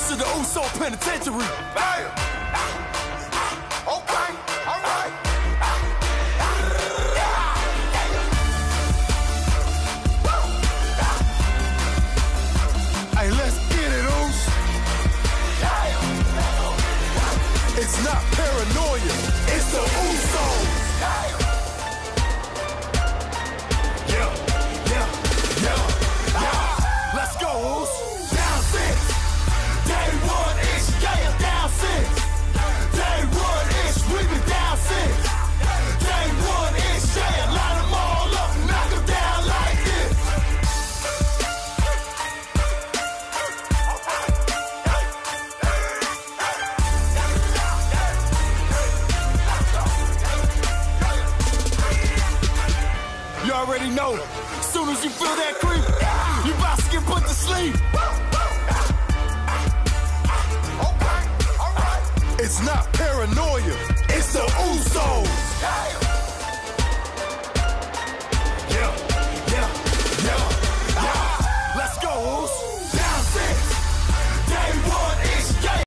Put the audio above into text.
to the Uso penitentiary. Damn. Okay, all right. Hey, let's get it, Us. It's not paranoia, it's the Usos. Yeah. Let's go, Us. Down 6. Day 1-ish, yeah, down 6. Day 1-ish, we been down 6. Day 1-ish, yeah, line them all up, knock them down like this. You already know, as soon as you feel that creep, you about to get put to sleep. Okay, all right. It's not paranoia, it's the Usos.